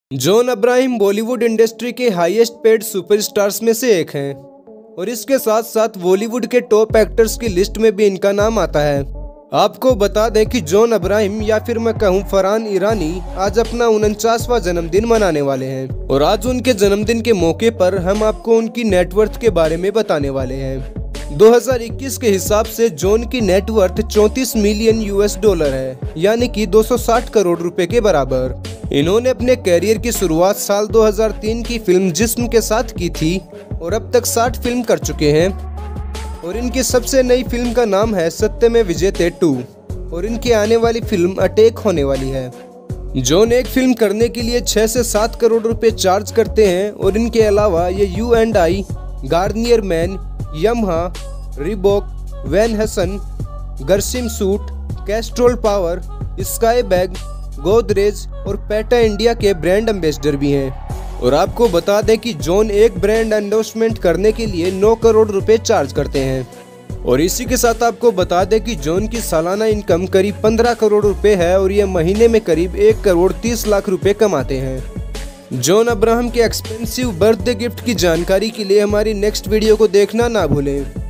John Abraham Bollywood industry के highest paid superstars में से एक हैं और इसके साथ साथ बॉलीवुड के टॉप एक्टर्स की लिस्ट में भी इनका नाम आता है। आपको बता दें कि जॉन अब्राहम या फिर मैं कहूँ फरहान ईरानी आज अपना 49वां जन्मदिन मनाने वाले हैं और आज उनके जन्मदिन के मौके पर हम आपको उनकी नेटवर्थ के बारे में बताने वाले हैं। 2021 के हिसाब से जॉन की नेटवर्थ 34 मिलियन US$ है, यानी कि 260 करोड़ रुपए के बराबर। इन्होंने अपने कैरियर की शुरुआत साल 2003 की फिल्म जिस्म के साथ की थी और अब तक 60 फिल्म कर चुके हैं और इनकी सबसे नई फिल्म का नाम है सत्यमेव विजयते 2 और इनकी आने वाली फिल्म अटैक होने वाली है। जॉन एक फिल्म करने के लिए 6 से 7 करोड़ रुपए चार्ज करते हैं और इनके अलावा ये U&I, Garnier men, Yamaha, Reebok, Van Heusen, Grasim suit, Castrol power, sky bag, Godrej और पेटा इंडिया के ब्रांड एम्बेसडर भी हैं। और आपको बता दें कि जॉन एक ब्रांड एंडोर्समेंट करने के लिए 9 करोड़ रुपए चार्ज करते हैं। और इसी के साथ आपको बता दें कि जॉन की सालाना इनकम करीब 15 करोड़ रुपए है और ये महीने में करीब 1 करोड़ 30 लाख रुपए कमाते हैं। जॉन अब्राहम के एक्सपेंसिव बर्थडे गिफ्ट की जानकारी के लिए हमारी नेक्स्ट वीडियो को देखना ना भूलें।